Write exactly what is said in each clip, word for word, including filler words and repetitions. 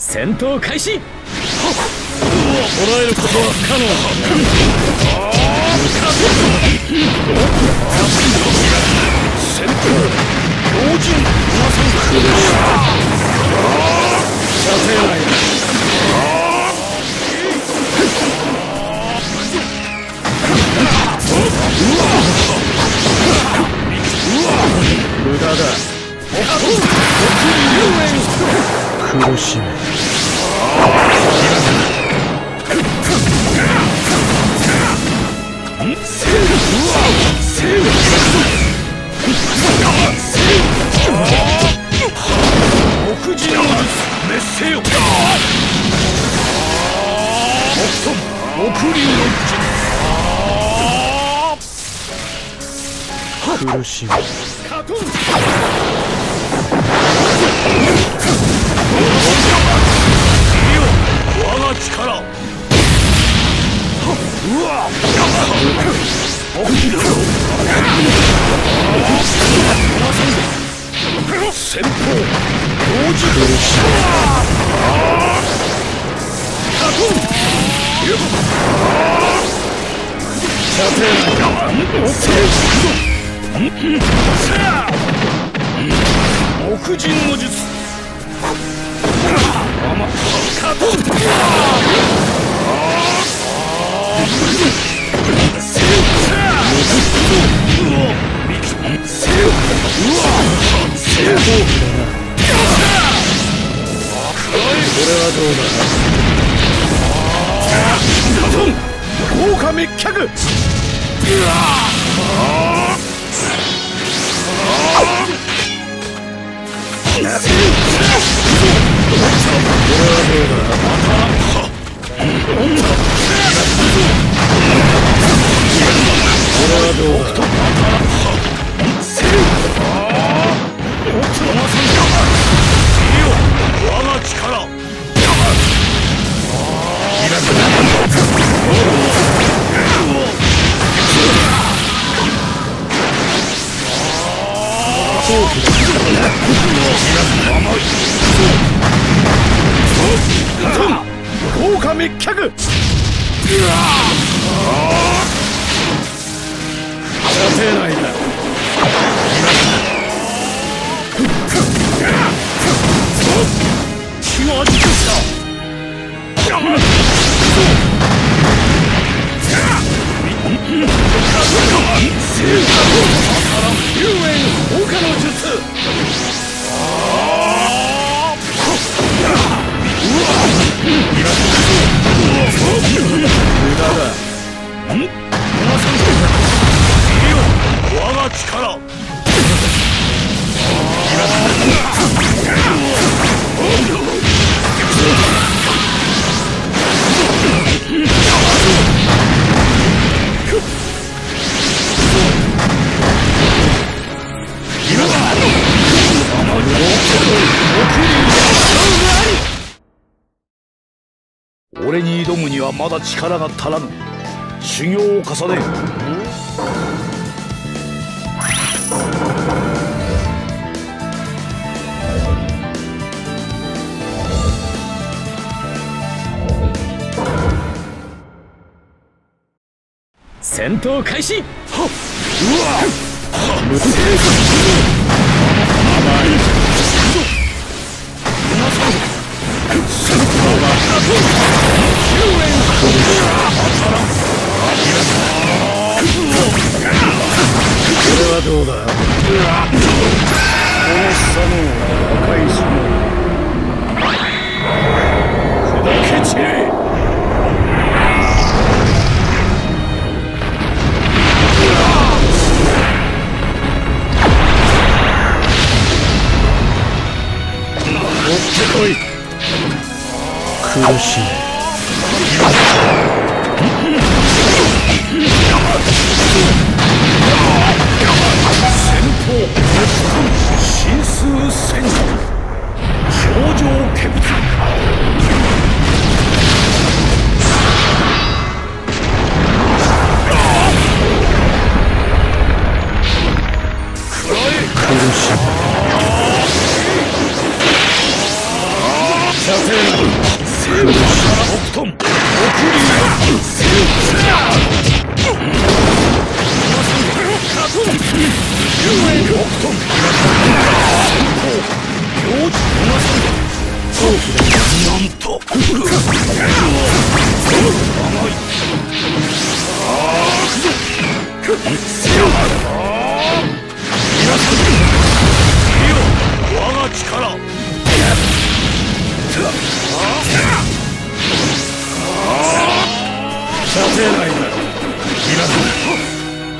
戦闘開始。捕らえることは不可能。戦闘老人皆さん苦しい。射程内無駄だ。苦しめ。黒人の術滅せよ。北斗黒竜の術苦しめ。カトン我が力。うわっ戦法同時苦しい。カトン射程黒人の術カトンこれはどうだ。豪華滅却。豪華滅却。射程内だ。気を味した。龍炎放火の術。無駄だ。皆さん見よ我が力。俺に挑むにはまだ力が足らぬ。修行を重ね。戦闘開始。うわっ無敵。甘い。これはどうだ。この差の破壊しろ。砕け散れ。持ってこい。苦しい。戦法神数戦場頂上見物。苦しい。射程我が力。勝てないだろう。今だ。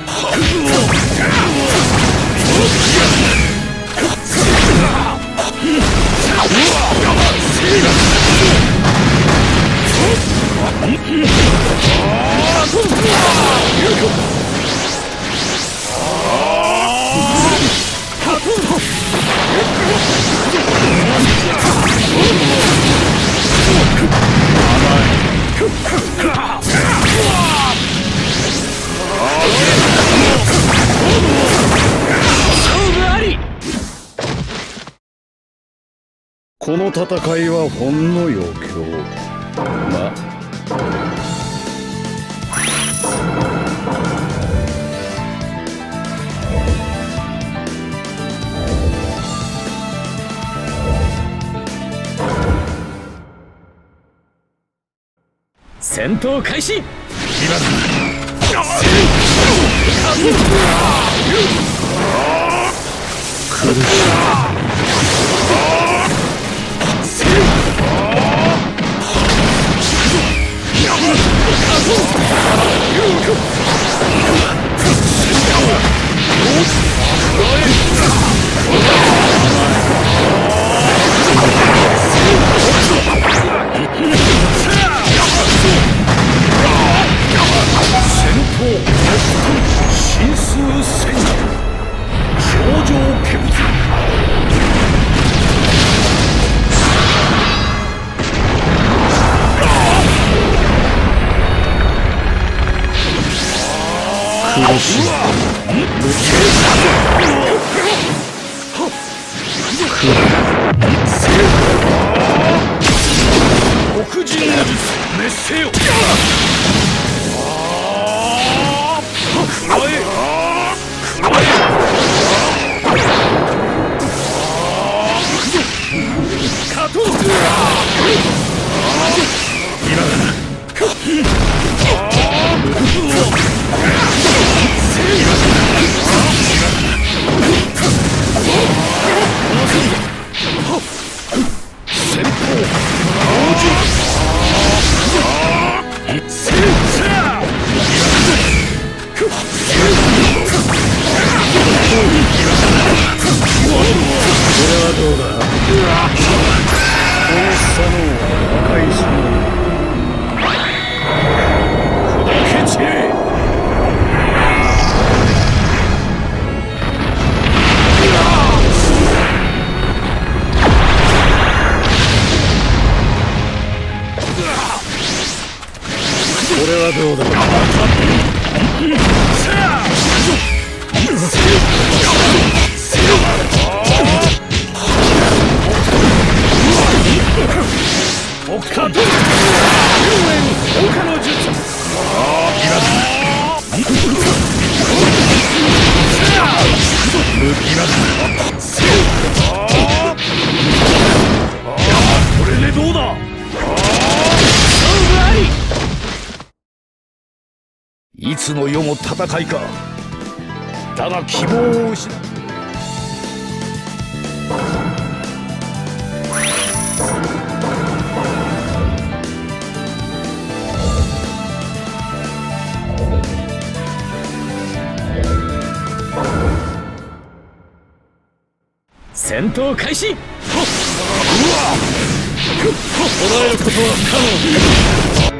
この戦いはほんの余興。ま戦闘開始。今だ。苦しい。神数戦者頂上見物。苦しい。黒人の術滅せよ。食らえ食らえ。勝とう。今だ。先鋒王子。これはどうだ。この佐野を破壊しろ。砕け散れ。これはどうだ。これでどうだ。いつの世も戦いか。だが希望を失う。戦闘開始。うわ捉えることは不可能。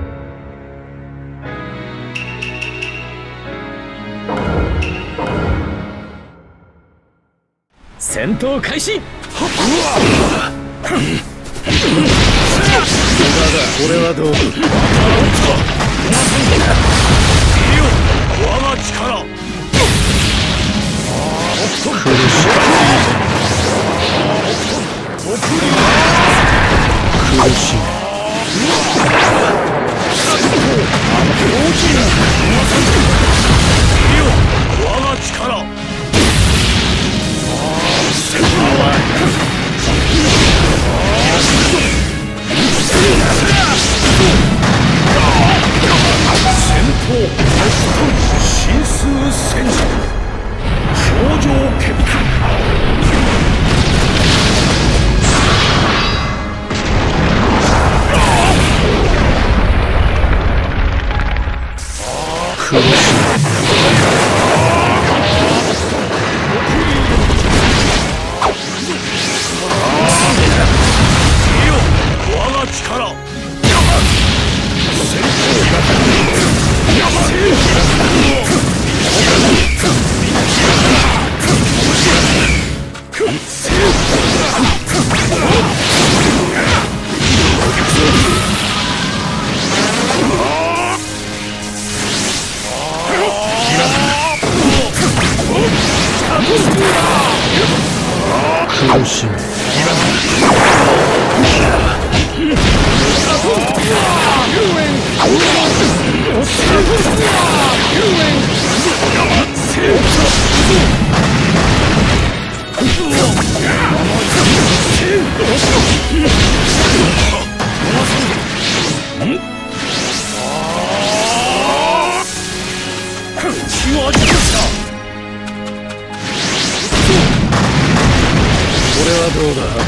戦闘開始。うわこれはどうだ。いいよ我が力。苦しい。苦しい。いいよ我が力。戦闘神数苦しめ。これはどうだ。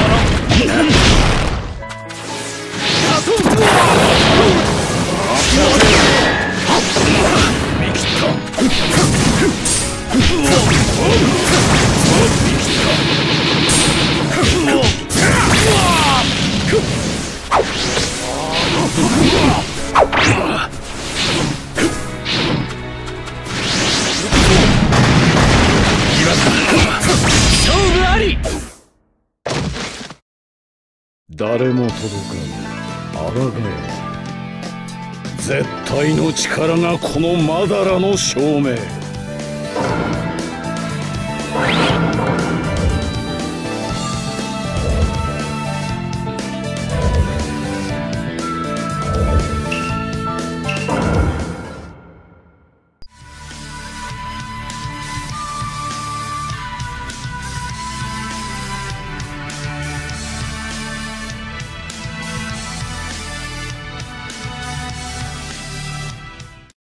誰も届かぬ。あらがえ。絶対の力がこのマダラの証明。